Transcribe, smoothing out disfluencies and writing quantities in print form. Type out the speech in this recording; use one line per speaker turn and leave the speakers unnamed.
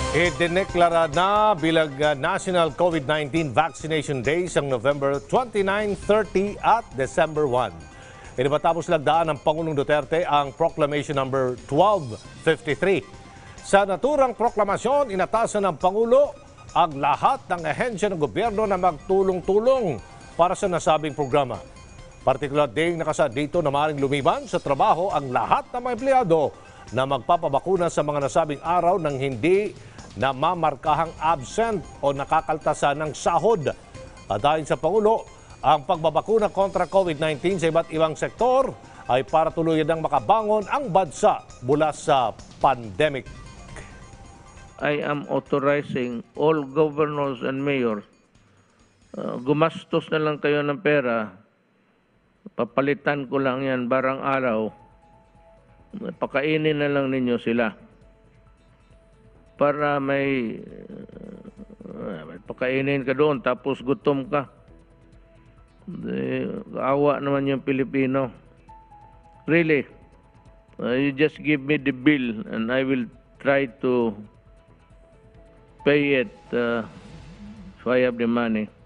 Idineklara na bilang National COVID-19 Vaccination Days ang November 29, 30 at December 1. Inibatapos lagdaan ng Pangulong Duterte ang Proclamation number 1253. Sa naturang proklamasyon, inatasan ng Pangulo ang lahat ng ahensya ng gobyerno na magtulong-tulong para sa nasabing programa. Partikular ding nakasad dito na maaaring lumiban sa trabaho ang lahat ng mga empleyado na magpapabakuna sa mga nasabing araw ng hindi na mamarkahang absent o nakakaltasan ng sahod. Dahil sa Pangulo, ang pagbabakuna kontra COVID-19 sa iba't ibang sektor ay para tuluyan ng makabangon ang bansa mula sa pandemic.
I am authorizing all governors and mayors, gumastos na lang kayo ng pera, papalitan ko lang yan barang araw, pakainin na lang ninyo sila. Para may pakainin ka doon tapos gutom ka. Awa naman yung Pilipino. Really, you just give me the bill and I will try to pay it if I have the money.